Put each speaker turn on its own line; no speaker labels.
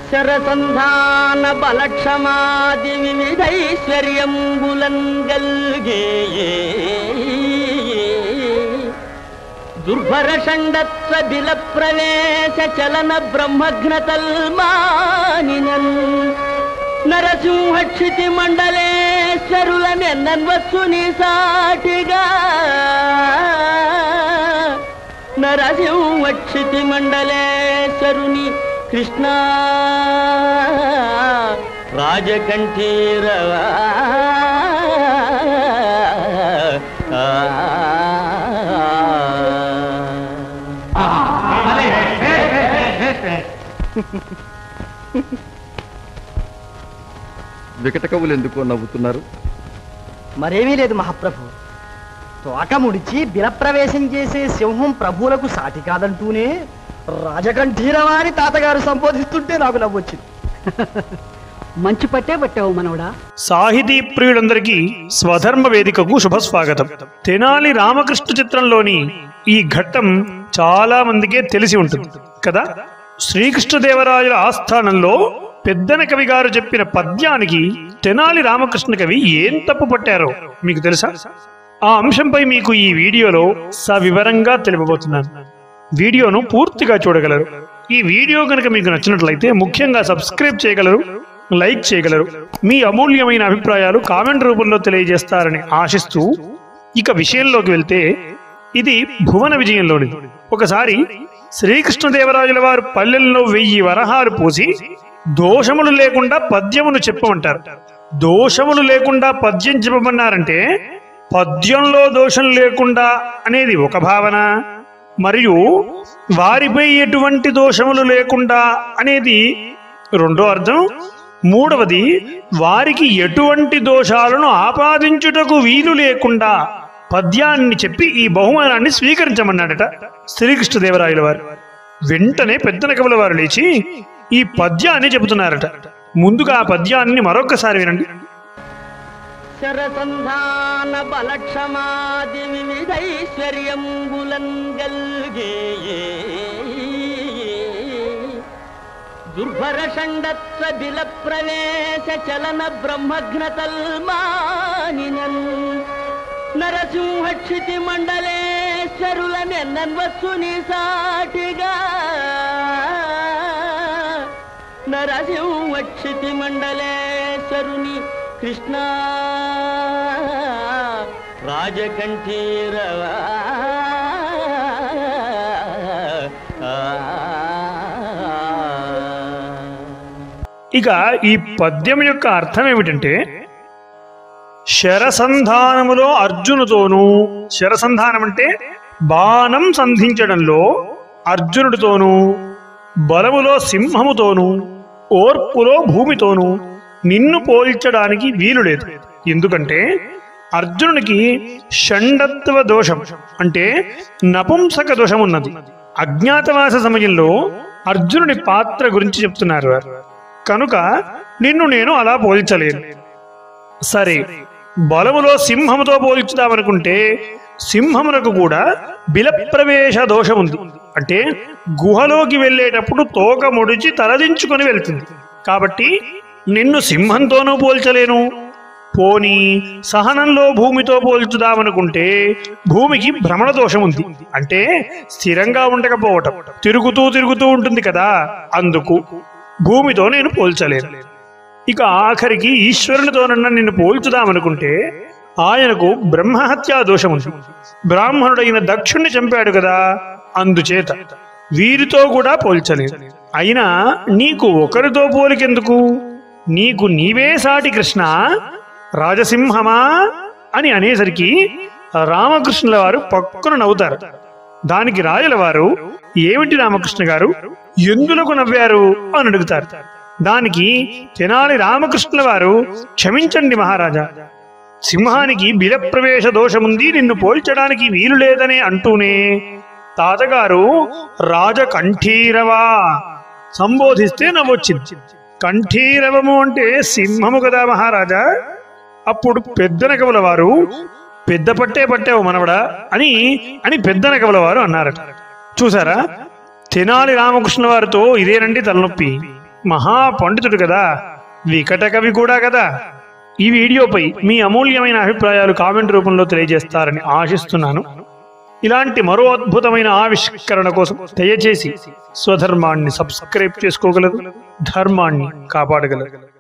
శరసంధాన బలక్షమాది వివిధైశ్వర్యంబులన్ గల్గే దుర్భర షండత్వ బిల ప్రవేశ చలన బ్రహ్మఘ్నతల్మానినన్ నరసింహక్షితి మండలేశ్వరులనెన్నన్వత్సుని సాటిగా నరసింహక్షితి మండలేశ్వరుని కృష్ణ రాజకంఠీరవా
వికట కవులు ఎందుకో నవ్వుతున్నారు?
మరేమీ లేదు మహాప్రభు. తోక ముడిచి బిలప్రవేశం చేసే సింహం ప్రభువులకు సాటి కాదంటూనే రాజకంఠీరవారి తాతగారు సంబోధిస్తుంటే నాకు నవ్వొచ్చింది.
మంచి పట్టే పట్టావు మనవడా.
సాహితీ ప్రియులందరికీ స్వధర్మ వేదికకు శుభస్వాగతం. తెనాలి రామకృష్ణ చిత్రంలోని ఈ ఘట్టం చాలా మందికే తెలిసి ఉంటుంది కదా. శ్రీకృష్ణదేవరాయల ఆస్థానంలో పెద్దన కవి గారు చెప్పిన పద్యానికి తెనాలి రామకృష్ణ కవి ఏం తప్పు పట్టారో మీకు తెలుసా? ఆ అంశంపై మీకు ఈ వీడియోలో సవివరంగా తెలుపబోతున్నాను. వీడియోను పూర్తిగా చూడగలరు. ఈ వీడియో కనుక మీకు నచ్చినట్లయితే ముఖ్యంగా సబ్స్క్రైబ్ చేయగలరు, లైక్ చేయగలరు. మీ అమూల్యమైన అభిప్రాయాలు కామెంట్ రూపంలో తెలియజేస్తారని ఆశిస్తూ ఇక విషయంలోకి వెళ్తే, ఇది భువన విజయంలోనిది. ఒకసారి శ్రీకృష్ణదేవరాయల వారు పల్లెల్లో 1000 వరహాలు పోసి దోషములు లేకుండా పద్యమును చెప్పమంటారు. దోషములు లేకుండా పద్యం చెప్పమన్నారంటే పద్యంలో దోషం లేకుండా అనేది ఒక భావన, మరియు వారిపై ఎటువంటి దోషములు లేకుండా అనేది రెండో అర్థం. మూడవది, వారికి ఎటువంటి దోషాలను ఆపాదించుటకు వీలు లేకుండా పద్యాన్ని చెప్పి ఈ బహుమానాన్ని స్వీకరించమన్నాడట శ్రీకృష్ణదేవరాయల వారు. వెంటనే పెద్దన కవుల వారు లేచి ఈ పద్యాన్ని చెబుతున్నారట. ముందుగా ఆ పద్యాన్ని మరొకసారి వినండి.
శరసంధాన బలక్షమాది వివిధైశ్వర్యంబులన్ గల్గే దుర్భర షండత్వ బిల ప్రవేశ చలన బ్రహ్మఘ్నతల్మానినన్ నరసింహక్షితి మండలేశ్వరులనెన్నన్వత్సుని సాటిగా నరసింహక్షితి మండలేశ్వరుని కృష్ణ రాజకంఠీరవా
ఇక ఈ పద్యం యొక్క అర్థం ఏమిటంటే, శరసంధానములో అర్జునుతోనూ, శరసంధానం అంటే బాణం సంధించడంలో అర్జునుడితోనూ, బలములో సింహముతోనూ, ఓర్పులో భూమితోనూ నిన్ను పోల్చడానికి వీలు లేదు. ఎందుకంటే అర్జునునికి షండత్వ దోషం అంటే నపుంసక దోషం ఉన్నది. అజ్ఞాతవాస సమయంలో అర్జునుడి పాత్ర గురించి చెప్తున్నారు. కనుక నిన్ను నేను అలా పోల్చలేను. సరే, బలములో సింహముతో పోల్చుదామనుకుంటే సింహమునకు కూడా బిలప్రవేశ దోషం ఉంది. అంటే గుహలోకి వెళ్ళేటప్పుడు తోక ముడిచి తలదించుకొని వెళ్తుంది. కాబట్టి నిన్ను సింహంతోనూ పోల్చలేను. పోనీ సహనంలో భూమితో పోల్చుదామనుకుంటే భూమికి భ్రమణ దోషం ఉంది. అంటే స్థిరంగా ఉండకపోవటం, తిరుగుతూ తిరుగుతూ ఉంటుంది కదా, అందుకు భూమితో నేను పోల్చలేను. ఇక ఆఖరికి ఈశ్వరునితోనన్నా నిన్ను పోల్చుదామనుకుంటే ఆయనకు బ్రహ్మహత్యా దోషం ఉంది. బ్రాహ్మణుడైన దక్షుణ్ణి చంపాడు కదా, అందుచేత వీరితో కూడా పోల్చలేదు. అయినా నీకు ఒకరితో పోలికెందుకు? నీకు నీవే సాటి కృష్ణ రాజసింహమా అని అనేసరికి రామకృష్ణుల వారు పక్కన నవ్వుతారు. దానికి రాజుల వారు, ఏమిటి రామకృష్ణ గారు, ఎందులకు నవ్వారు అని అడుగుతారు. దానికి తెనాలి రామకృష్ణుల వారు, క్షమించండి మహారాజా, సింహానికి బిలప్రవేశ దోషముంది, నిన్ను పోల్చడానికి వీలు లేదనే అంటూనే తాతగారు రాజకంఠీరవా సంబోధిస్తే నవ్వొచ్చింది. కంఠీరవము అంటే సింహము కదా మహారాజా. అప్పుడు పెద్దన కవుల వారు, పెద్ద పట్టే పట్టావు మనవడా అని పెద్దన కవుల వారు అన్నారట. చూసారా, తెనాలి రామకృష్ణ వారితో ఇదేనండి తలనొప్పి. మహా పండితుడు కదా, వికట కవి కూడా కదా. ఈ వీడియోపై మీ అమూల్యమైన అభిప్రాయాలు కామెంట్ రూపంలో తెలియజేస్తారని ఆశిస్తున్నాను. ఇలాంటి మరో అద్భుతమైన ఆవిష్కరణ కోసం దయచేసి స్వధర్మాన్ని సబ్స్క్రైబ్ చేసుకోగలరు, ధర్మాన్ని కాపాడగలరు.